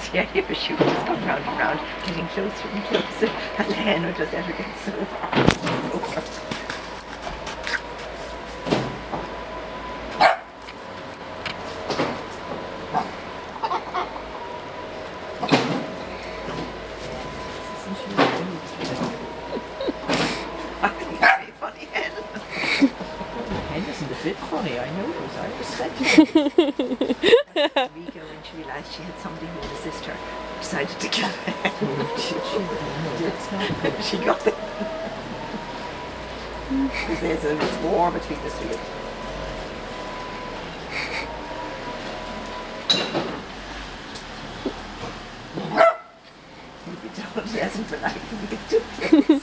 the idea of a shoe just going round and round, getting closer and closer, and then it just ever gets so far over. I think it's very funny, Hen. Hen isn't a bit funny, I know those. I respect her. Rico, when she realised she had somebody who would assist her, decided to kill her. She got it. Because there's a war between the two. You'd be told it hasn't been like for two kids.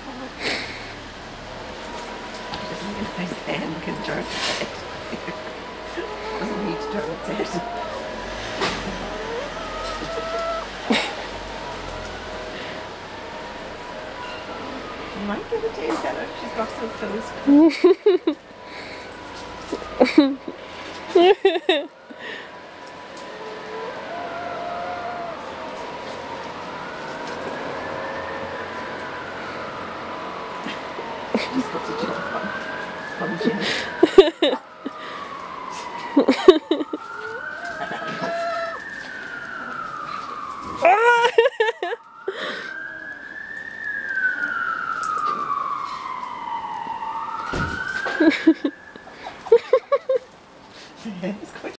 Doesn't realise the hen can turn its head. Doesn't need to turn its head. She might get a tail feather. She's got so close. She's got to jump on Jimmy. It's quite